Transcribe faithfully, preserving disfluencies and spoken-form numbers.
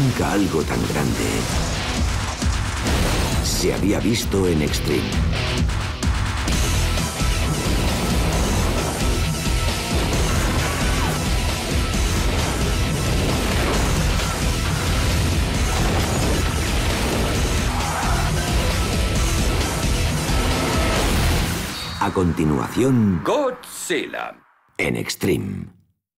Nunca algo tan grande se había visto en Extreme. A continuación, Godzilla. En Extreme.